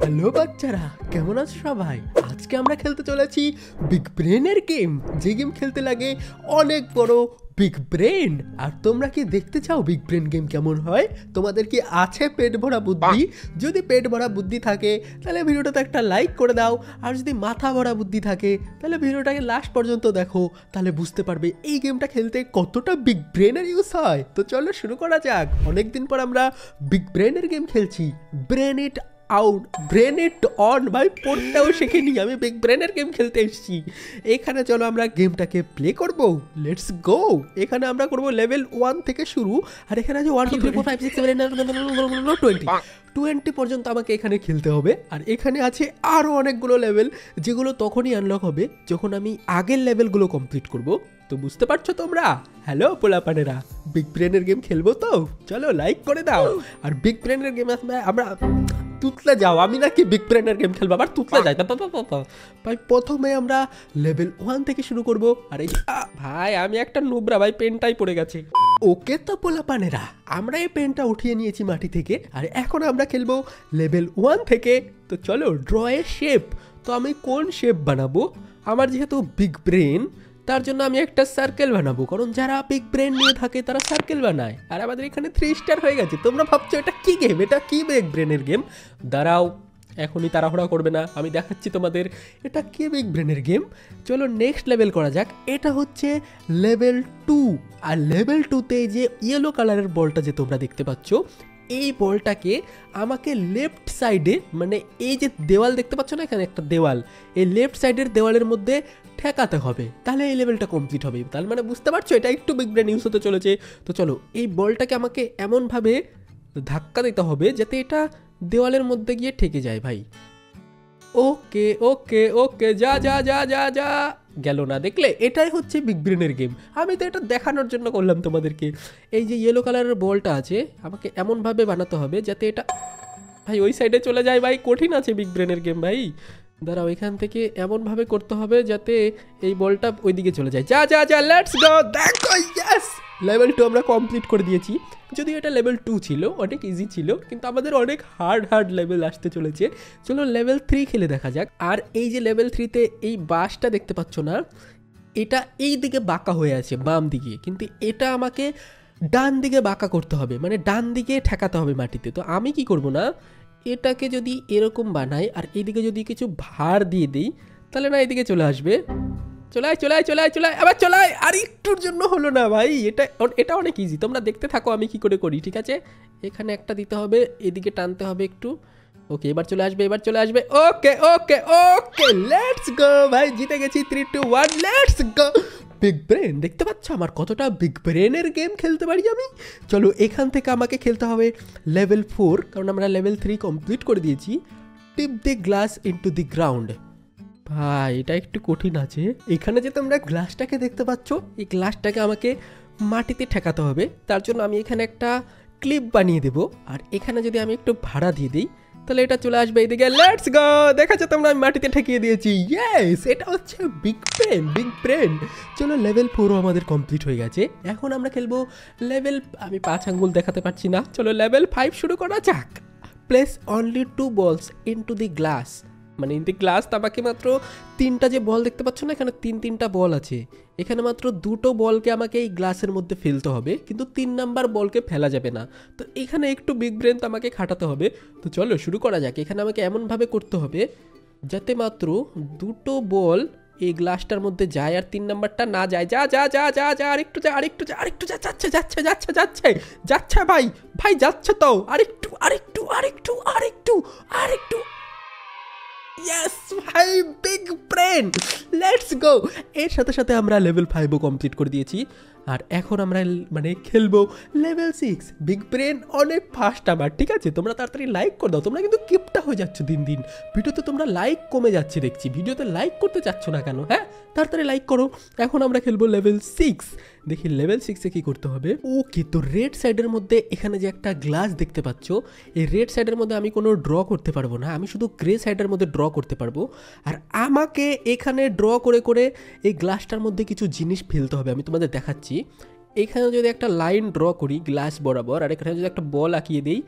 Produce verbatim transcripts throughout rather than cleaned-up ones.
Hello বাচ্চারা, কেমন আছো সবাই? আজকে আমরা খেলতে চলেছি বিগ ব্রেনের গেম, যে গেম খেলতে লাগে অনেক বড় বিগ ব্রেন। আর তোমরা কি দেখতে চাও বিগ ব্রেন গেম কেমন হয়? তোমাদের কি আছে পেট ভরা বুদ্ধি? যদি পেট ভরা বুদ্ধি থাকে তাহলে ভিডিওটাতে একটা লাইক করে দাও, আর যদি মাথা ভরা বুদ্ধি থাকে তাহলে ভিডিওটাকে লাস্ট পর্যন্ত দেখো, তাহলে বুঝতে পারবে এই গেমটা খেলতে কতটা বিগ ব্রেনের ইউজ হয়। তো চলো শুরু করা যাক। অনেকদিন পর আমরা বিগ ব্রেনের গেম খেলছি। Brain it out, brain it on. ভাই পড়তেও শিখিনি, আমি বিগ ব্রেনের গেম খেলতে এসেছি। এখানে চলো আমরা গেমটাকে প্লে করব। Let's go. এখানে আমরা করব লেভেল ওয়ান থেকে শুরু। আর এখানে আছে one two three four five six seven twenty twenty পর্যন্ত আমাকে এখানে খেলতে হবে। আর এখানে আছে আরও অনেকগুলো লেভেল, যেগুলো তখনই আনলক হবে যখন আমি আগের লেভেলগুলো কমপ্লিট করব। তো বুঝতে পারছো তোমরা? হ্যালো পোলাপানেরা, বিগ ব্রেনের গেম খেলবো তো? চলো লাইক করে দাও। আর বিগ ব্রেনের গেম আমরা তুতলে যাও, আমি নাকি বিগ ব্রেনের গেম খেলবো আবার তুতলে যাই? ভাই প্রথমে আমরা লেভেল ওয়ান থেকে শুরু করব। আর এই ভাই আমি একটা নুবরা, ভাই পেনটাই পড়ে গেছে। ওকে তো পোলাপানেরা, আমরা এই পেনটা উঠিয়ে নিয়েছি মাটি থেকে, আর এখন আমরা খেলবো লেভেল ওয়ান থেকে। তো চলো ড্র এ শেপ। তো আমি কোন শেপ বানাবো? আমার যেহেতু বিগ ব্রেন, তার জন্য আমি একটা সার্কেল বানাবো, কারণ যারা বিগ ব্রেন নিয়ে থাকে তারা সার্কেল বানায়। আর আমাদের এখানে থ্রি স্টার হয়ে গেছে। তোমরা ভাবছো এটা কি গেম, এটা কি বিগ ব্রেনের গেম? দাঁড়াও, এখনই তাড়াহুড়া করবে না, আমি দেখাচ্ছি তোমাদের এটা কি বিগ ব্রেনের গেম। চলো নেক্সট লেভেল করা যাক। এটা হচ্ছে লেভেল টু। আর লেভেল টুতে যে ইয়েলো কালারের বলটা যে তোমরা দেখতে পাচ্ছ, এই বলটাকে আমাকে লেফট সাইডে, মানে এই যে দেওয়াল দেখতে পাচ্ছ না, এখানে একটা দেওয়াল, এই লেফট সাইডের দেওয়ালের মধ্যে ঠেকাতে হবে, তাহলে এই লেভেলটা কমপ্লিট হবে। তাহলে মানে বুঝতে পারছো এটা একটু বিগ ব্রেন ইউজ হতে চলেছে। তো চলো এই বলটাকে আমাকে এমনভাবে ধাক্কা দিতে হবে যাতে এটা দেওয়ালের মধ্যে গিয়ে ঠেকে যায়। ভাই ওকে ওকে ওকে, যা যা যা যা যা গেল না, দেখলে? এটাই হচ্ছে বিগ ব্রেনের গেম। আমি তো এটা দেখানোর জন্য করলাম তোমাদেরকে। এই যে ইয়েলো কালারের বলটা আছে, আমাকে এমনভাবে বানাতে হবে যাতে এটা ভাই ওই সাইডে চলে যায়। ভাই কঠিন আছে বিগ ব্রেনের গেম। ভাই দাঁড়াও, এখান থেকে এমনভাবে করতে হবে যাতে এই বলটা ওইদিকে চলে যায়। যা যা যা, লেটস গো। দেখো, ইয়েস, লেভেল টু আমরা কমপ্লিট করে দিয়েছি। যদিও এটা লেভেল টু ছিল, অনেক ইজি ছিল, কিন্তু আমাদের অনেক হার্ড হার্ড লেভেল আসতে চলেছে। চলো লেভেল থ্রি খেলে দেখা যাক। আর এই যে লেভেল থ্রিতে এই বাসটা দেখতে পাচ্ছ না, এটা এই দিকে বাঁকা হয়ে আছে বাম দিকে, কিন্তু এটা আমাকে ডান দিকে বাঁকা করতে হবে, মানে ডান দিকে ঠেকাতে হবে মাটিতে। তো আমি কি করব না, এটাকে যদি এরকম বানাই আর এইদিকে যদি কিছু ভার দিয়ে দিই, তাহলে না এদিকে চলে আসবে। চলায় চলায় চলায় চলায় আবার চলায়। আর একটুর জন্য হলো না ভাই। এটা এটা অনেক ইজি, তোমরা দেখতে থাকো আমি কি করে করি। ঠিক আছে, এখানে একটা দিতে হবে, এদিকে টানতে হবে একটু। ওকে, এবার চলে আসবে, এবার চলে আসবে। Okay okay okay, let's go. ভাই জিতে গেছি, three two one, let's go. Big brain, দেখতে পাচ্ছ আমার কতটা বিগ ব্রেনের গেম খেলতে পারি আমি। চলো এখান থেকে আমাকে খেলতে হবে লেভেল ফোর, কারণ আমরা লেভেল থ্রি কমপ্লিট করে দিয়েছি। Tip the glass into the ground. ভাই এটা একটু কঠিন আছে। এখানে যে তোমরা গ্লাসটাকে দেখতে পাচ্ছ, এই গ্লাসটাকে আমাকে মাটিতে ঠেকাতে হবে। তার জন্য আমি এখানে একটা ক্লিপ বানিয়ে দেব, আর এখানে যদি আমি একটু ভাড়া দিয়ে দিই তাহলে এটা চলে আসবে এইদিকে। Let's go. দেখাচ্ছ তোমরা, আমি মাটিতে ঠেকিয়ে দিয়েছি। ইয়েস, এটা হচ্ছে বিগ ব্রেন, বিগ ব্রেন। চলো লেভেল ফোরও আমাদের কমপ্লিট হয়ে গেছে। এখন আমরা খেলবো লেভেল, আমি পাঁচ আঙ্গুল দেখাতে পারছি না। চলো লেভেল ফাইভ শুরু করা যাক। Place only two balls into the glass. মানে ইন দি গ্লাস, আমাকে মাত্র তিনটা যে বল দেখতে পাচ্ছ না, এখানে তিন তিনটা বল আছে। এখানে মাত্র দুটো বলকে আমাকে এই গ্লাসের মধ্যে ফেলতে হবে, কিন্তু তিন নাম্বার বলকে ফেলা যাবে না। তো এখানে একটু বিগ ব্রেন তো আমাকে খাটাতে হবে। তো চলো শুরু করা যাক। এখানে আমাকে এমনভাবে করতে হবে যাতে মাত্র দুটো বল এই গ্লাসটার মধ্যে যায় আর তিন নাম্বারটা না যায়। যা যা যা যা যা, আরেকটু যা, আরেকটু যা, আরেকটু যা, যাচ্ছে যাচ্ছে যাচ্ছে যাচ্ছে যাচ্ছে ভাই, ভাই যাচ্ছে তো, আরেকটু আরেকটু আরেকটু আরেকটু আরেকটু। ইয়েস ভাই, বিগ ব্রেন, লেটস গো। এর সাথে সাথে আমরা লেভেল ফাইভও কমপ্লিট করে দিয়েছি। আর এখন আমরা মানে খেলবো লেভেল সিক্স। বিগ ব্রেন অনেক ফাস্ট আমার, ঠিক আছে? তোমরা তাড়াতাড়ি লাইক করে দাও, তোমরা কিন্তু কিপটা হয়ে যাচ্ছ দিন দিন। ভিডিওতে তোমরা লাইক কমে যাচ্ছে দেখছি, ভিডিওতে লাইক করতে চাচ্ছ না কেন? হ্যাঁ, তাড়াতাড়ি লাইক করো। এখন আমরা খেলবো লেভেল সিক্স। দেখি লেভেল সিক্সে কি করতে হবে। ওকে, তো রেড সাইডের মধ্যে এখানে যে একটা গ্লাস দেখতে পাচ্ছ, এই রেড সাইডের মধ্যে আমি কোনো ড্র করতে পারবো না, আমি শুধু গ্রে সাইডের মধ্যে ড্র করতে পারবো। আর আমাকে এখানে ড্র করে করে এই গ্লাসটার মধ্যে কিছু জিনিস ফেলতে হবে, আমি তোমাদের দেখাচ্ছি। এখানে যদি একটা লাইন ড্র করি গ্লাস বরাবর, আর এখানে যদি একটা বল আঁকিয়ে দিই,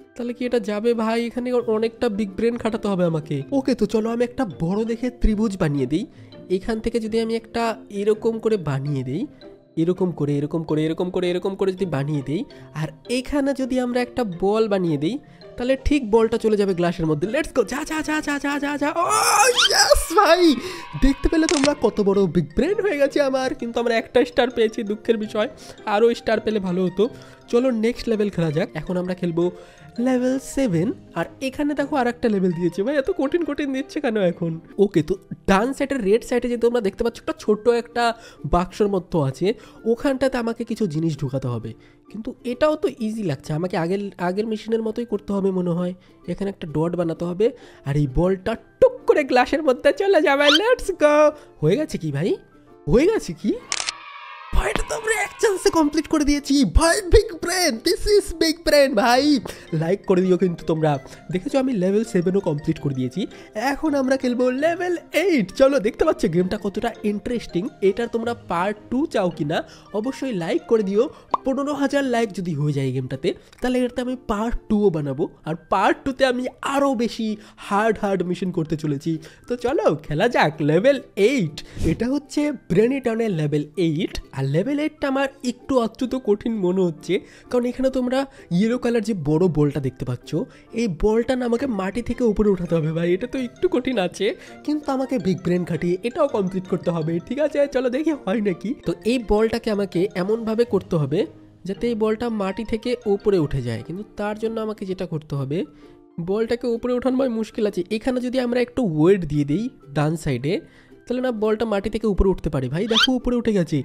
তাহলে কি এটা যাবে ভাই? এখানে অনেকটা বিগ ব্রেন খাটাতে হবে আমাকে। ওকে, তো চলো আমি একটা বড় দেখে ত্রিভুজ বানিয়ে দিই। এখান থেকে যদি আমি একটা এরকম করে বানিয়ে দিই, এরকম করে এরকম করে এরকম করে এরকম করে যদি বানিয়ে দিই, আর এখানে যদি আমরা একটা বল বানিয়ে দিই, তাহলে ঠিক বলটা চলে যাবে গ্লাসের মধ্যে। লেটস গো, যা যা যা যা যা যা যা। ও ইয়েস ভাই, দেখতে পেলে তোমরা কত বড় বিগ ব্রেন হয়ে গেছে আমার। কিন্তু আমরা একটা স্টার পেয়েছি, দুঃখের বিষয়। আরও স্টার পেলে ভালো হতো। চলো নেক্সট লেভেল খেলা যাক। এখন আমরা খেলবো লেভেল সেভেন। আর এখানে দেখো আর একটা লেভেল দিয়েছে ভাই, এত কঠিন কঠিন দিচ্ছে কেন এখন? ওকে, তো ডান সাইডের রেড সাইডে যে তোমরা দেখতে পাচ্ছ একটা ছোট্ট একটা বাক্সর মতো আছে, ওখানটাতে আমাকে কিছু জিনিস ঢুকাতে হবে। কিন্তু এটাও তো ইজি লাগছে আমাকে, আগের আগের মেশিনের মতোই করতে হবে মনে হয়। এখানে একটা ডট বানাতে হবে, আর এই বলটা টুক করে গ্লাসের মধ্যে চলে যাবে। Let's go. হয়ে গেছে কি ভাই? হয়ে গেছে কি ভাই? এটা তো আমরা এক চান্সে কমপ্লিট করে দিয়েছি ভাই। Big brain, this is big brain ভাই। লাইক করে দিও কিন্তু তোমরা। দেখেছো আমি লেভেল সেভেনও কমপ্লিট করে দিয়েছি। এখন আমরা খেলবো লেভেল এইট। চলো, দেখতে পাচ্ছ গেমটা কতটা ইন্টারেস্টিং। এটার তোমরা পার্ট টু চাও কি না অবশ্যই লাইক করে দিও। পনেরো হাজার লাইক যদি হয়ে যায় গেমটাতে, তাহলে এটাতে আমি পার্ট টুও বানাবো। আর পার্ট টুতে আমি আরও বেশি হার্ড হার্ড মিশন করতে চলেছি। তো চলো খেলা যাক লেভেল এইট। এটা হচ্ছে ব্রেনিটনের লেভেল এইট। আর লেভেল এইটটা আমার একটু অত্যন্ত কঠিন মনে হচ্ছে, কারণ এখানে তোমরা ইয়েলো কালার যে বড় বলটা দেখতে পাচ্ছ, এই বলটা না আমাকে মাটি থেকে উপরে উঠাতে হবে ভাই। এটা তো একটু কঠিন আছে, কিন্তু আমাকে বিগ ব্রেন খাটিয়ে এটাও কমপ্লিট করতে হবে। ঠিক আছে, চলো দেখি হয় নাকি। তো এই বলটাকে আমাকে এমনভাবে করতে হবে যাতে এই বলটা মাটি থেকে উপরে উঠে যায়। কিন্তু তার জন্য আমাকে যেটা করতে হবে, বলটাকে উপরে ওঠানো ভাই মুশকিল আছে। এখানে যদি আমরা একটু ওয়েট দিয়ে দিই ডান সাইডে, তাহলে না বলটা মাটি থেকে উপরে উঠতে পারে। ভাই দেখো উপরে উঠে গেছে।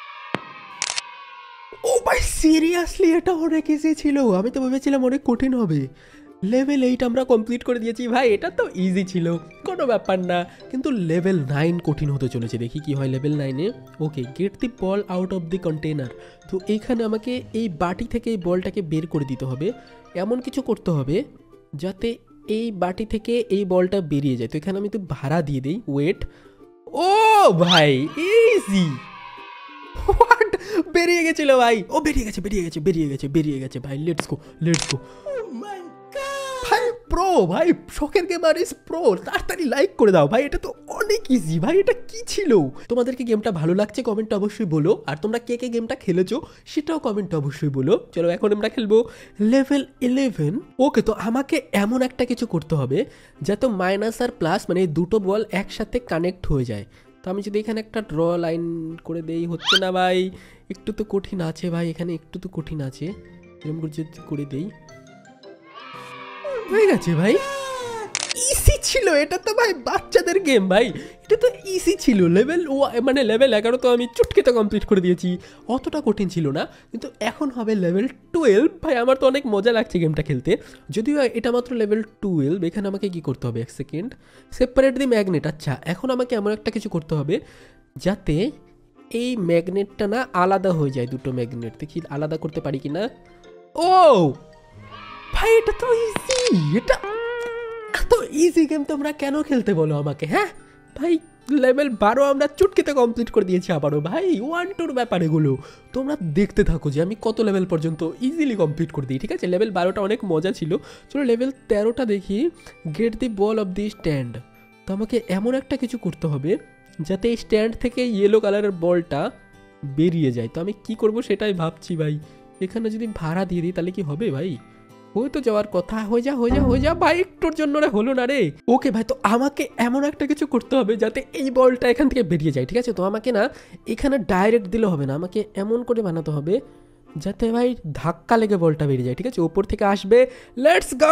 ও ভাই সিরিয়াসলি এটা অনেক ইজি ছিল, আমি তো ভেবেছিলাম অনেক কঠিন হবে। লেভেল এইট আমরা কমপ্লিট করে দিয়েছি ভাই। এটা তো ইজি ছিল, কোনো ব্যাপার না। কিন্তু লেভেল নাইন কঠিন হতে চলেছে, দেখি কি হয় লেভেল নাইনে। Okay, get the ball out of the container. তো এইখানে আমাকে এই বাটি থেকে এই বলটাকে বের করে দিতে হবে। এমন কিছু করতে হবে যাতে এই বাটি থেকে এই বলটা বেরিয়ে যায়। তো এখানে আমি তো ভাড়া দিয়ে দিই ওয়েট। ও ভাই ইজি, হোয়াট, বেরিয়ে গেছিল ভাই। ও বেরিয়ে গেছে বেরিয়ে গেছে বেরিয়ে গেছে বেরিয়ে গেছে ভাই। লেটস গো লেটস গো ভাই। প্রো ভাই, শখের গেমার ইজ প্রো। তাড়াতাড়ি লাইক করে দাও ভাই, এটা তো অনেক ইজি ভাই। এটা কি ছিল? তোমাদেরকে গেমটা ভালো লাগছে কমেন্টে অবশ্যই বলো। আর তোমরা কে কে গেমটা খেলেছো সেটাও কমেন্টে অবশ্যই বলো। চলো এখন আমরা খেলবো লেভেল ইলেভেন। ওকে, তো আমাকে এমন একটা কিছু করতে হবে যাতে মাইনাস আর প্লাস মানে দুটো বল একসাথে কানেক্ট হয়ে যায়। তো আমি যদি এখানে একটা ড্র লাইন করে দেই, হচ্ছে না ভাই। একটু তো কঠিন আছে ভাই, এখানে একটু তো কঠিন আছে। এরকম করে যদি করে দেই, হয়ে গেছে ভাই। ইজি ছিল এটা তো ভাই, বাচ্চাদের গেম ভাই। এটা তো ইজি ছিল। লেভেল ও মানে লেভেল এগারো তো আমি চুটকিতে কমপ্লিট করে দিয়েছি, অতটা কঠিন ছিল না। কিন্তু এখন হবে লেভেল টুয়েলভ ভাই। আমার তো অনেক মজা লাগছে গেমটা খেলতে, যদিও এটা মাত্র লেভেল টুয়েলভ। এখানে আমাকে কি করতে হবে, এক সেকেন্ড, সেপারেট দি ম্যাগনেট। আচ্ছা, এখন আমাকে এমন একটা কিছু করতে হবে যাতে এই ম্যাগনেটটা না আলাদা হয়ে যায়। দুটো ম্যাগনেট দেখি আলাদা করতে পারি কি না। ও ভাই, এটা তো ইজি। এটা এত ইজি গেম তোমরা কেন খেলতে বলো আমাকে? হ্যাঁ ভাই, লেভেল বারো আমরা চুটকিতে কমপ্লিট করে দিয়েছি আবারও ভাই। ওয়ান টুর ব্যাপার এগুলো। তোমরা দেখতে থাকো যে আমি কত লেভেল পর্যন্ত ইজিলি কমপ্লিট করে দিই। ঠিক আছে, লেভেল বারোটা অনেক মজা ছিল। চলো লেভেল তেরোটা দেখি। Get the ball off the stand. তো আমাকে এমন একটা কিছু করতে হবে যাতে এই স্ট্যান্ড থেকে ইয়েলো কালারের বলটা বেরিয়ে যায়। তো আমি কি করব সেটাই ভাবছি ভাই। এখানে যদি ভাড়া দিয়ে দিই তাহলে কি হবে ভাই? হয়ে তো যাওয়ার কথা। হয়ে যা হয়ে যা হয়ে যা ভাই, একটুর জন্য রে হলো না রে। ওকে ভাই, তো আমাকে এমন একটা কিছু করতে হবে যাতে এই বলটা এখান থেকে বেরিয়ে যায়। ঠিক আছে, তো আমাকে না এখানে ডাইরেক্ট দিলে হবে না, আমাকে এমন করে বানাতে হবে যাতে ভাই ধাক্কা লেগে বলটা বেরিয়ে যায়। ঠিক আছে, ওপর থেকে আসবে। Let's go.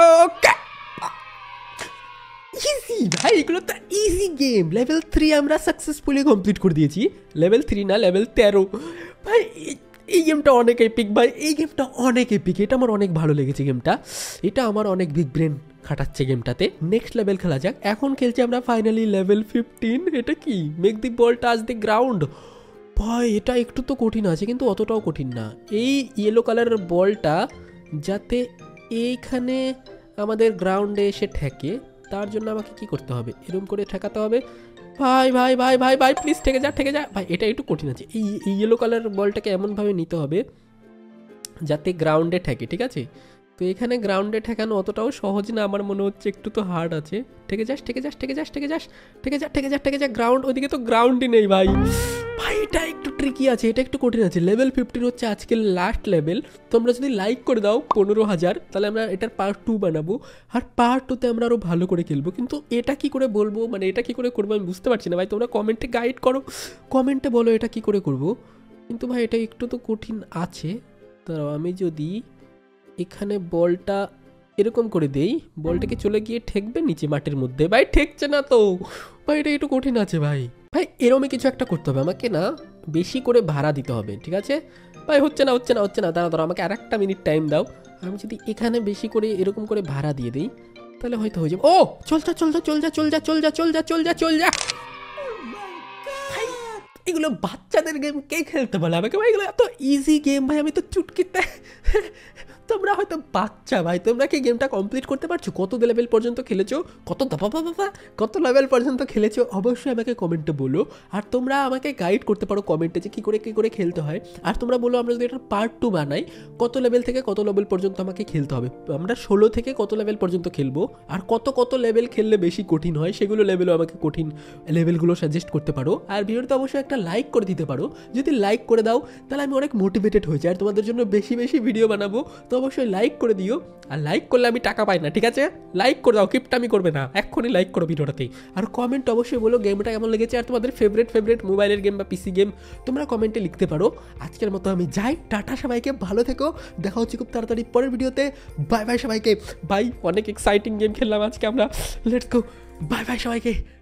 ইজি ভাই, এগুলো তো ইজি গেম। লেভেল থ্রি আমরা সাকসেসফুলি কমপ্লিট করে দিয়েছি। লেভেল থ্রি না, লেভেল তেরো ভাই। এই গেমটা অনেক এপিক ভাই, এই গেমটা অনেক এপিক। এটা আমার অনেক ভালো লেগেছে গেমটা। এটা আমার অনেক বিগ ব্রেন খাটাচ্ছে গেমটাতে। নেক্সট লেভেল খেলা যাক। এখন খেলছি আমরা ফাইনালি লেভেল ফিফটিন। এটা কি, make the ball touch the ground. ভাই এটা একটু তো কঠিন আছে, কিন্তু অতটাও কঠিন না। এই ইয়েলো কালারের বলটা যাতে এইখানে আমাদের গ্রাউন্ডে এসে ঠেকে, তার জন্য আমাকে কি করতে হবে, এরকম করে ঠেকাতে হবে। ভাই ভাই ভাই ভাই ভাই প্লিজ ঠেকে যা ঠেকে যা ভাই। এটা একটু কঠিন আছে। এই ইয়েলো কালার বলটাকে এমনভাবে নিতে হবে যাতে গ্রাউন্ডে ঠেকে। ঠিক আছে, তো এখানে গ্রাউন্ডে ঠেকানো অতটাও সহজ না আমার মনে হচ্ছে, একটু তো হার্ড আছে। ঠেকে যাস ঠেকে যাস ঠেকে যাস ঠেকে যাস ঠেকে যা ঠেকে যা ঠেকে যা গ্রাউন্ড, ওইদিকে তো গ্রাউন্ডই নেই ভাই। ভাই এটা একটু ট্রিকি আছে, এটা একটু কঠিন আছে। লেভেল ফিফটিন হচ্ছে আজকের লাস্ট লেভেল। তোমরা যদি লাইক করে দাও পনেরো হাজার তাহলে আমরা এটার পার্ট টু বানাবো, আর পার্ট টুতে আমরা আরও ভালো করে খেলবো। কিন্তু এটা কি করে বলবো, মানে এটা কি করে করবো আমি বুঝতে পারছি না ভাই। তোমরা কমেন্টে গাইড করো, কমেন্টে বলো এটা কি করে করবো। কিন্তু ভাই এটা একটু তো কঠিন আছে। দাঁড়াও আমি যদি এখানে বলটা এরকম করে দেই, বলটাকে চলে গিয়ে ঠেকবে নিচে মাটির মধ্যে। ভাই ঠেকছে না তো ভাই, এটা একটু কঠিন আছে ভাই। ভাই এরমই কিছু একটা করতে হবে আমাকে, না বেশি করে ভাড়া দিতে হবে, ঠিক আছে ভাই। হচ্ছে না হচ্ছে না হচ্ছে না, দাঁড়া দাঁড়া আমাকে আর একটা মিনিট টাইম দাও। আমি যদি এখানে বেশি করে এরকম করে ভাড়া দিয়ে দিই তাহলে হয়তো হয়ে যাবে। ও চল যা চল যা চল যা চল যা চল যা চল যা চল যা চল যা। ভাই এগুলো বাচ্চাদের গেম কে খেলতে বলে আমাকে ভাই? এগুলো এত ইজি গেম ভাই, আমি তো চুটকিতে। তোমরা হয়তো বাচ্চা ভাই, তোমরা কি গেমটা কমপ্লিট করতে পারছো? কত লেভেল পর্যন্ত খেলেছো, কত দাপা বাবা কত লেভেল পর্যন্ত খেলেছো অবশ্যই আমাকে কমেন্টে বলো। আর তোমরা আমাকে গাইড করতে পারো কমেন্টে যে কী করে কী করে খেলতে হয়। আর তোমরা বলো আমরা যদি এটার পার্ট টু বানাই কত লেভেল থেকে কত লেভেল পর্যন্ত আমাকে খেলতে হবে। আমরা ষোলো থেকে কত লেভেল পর্যন্ত খেলবো, আর কত কত লেভেল খেললে বেশি কঠিন হয় সেগুলো লেভেলও আমাকে কঠিন লেভেলগুলো সাজেস্ট করতে পারো। আর ভিডিওতে অবশ্যই একটা লাইক করে দিতে পারো। যদি লাইক করে দাও তাহলে আমি অনেক মোটিভেটেড হয়ে যাই আর তোমাদের জন্য বেশি বেশি ভিডিও বানাবো। তো অবশ্যই লাইক করে দিও। আর লাইক করলে আমি টাকা পাই না, ঠিক আছে? লাইক করে দাও, কিপটা আমি করবে না, এক্ষুনি লাইক করো ভিডিওটাতেই। আর কমেন্ট অবশ্যই বলো গেমটা কেমন লেগেছে, আর তোমাদের ফেভারিট ফেভারিট মোবাইলের গেম বা পিসি গেম তোমরা কমেন্টে লিখতে পারো। আজকের মতো আমি যাই, টাটা সবাইকে, ভালো থেকো, দেখা হচ্ছে খুব তাড়াতাড়ি পরের ভিডিওতে। বাই বাই সবাইকে। বাই, অনেক এক্সাইটিং গেম খেললাম আজকে আমরা, লেটস গো, বাই বাই সবাইকে।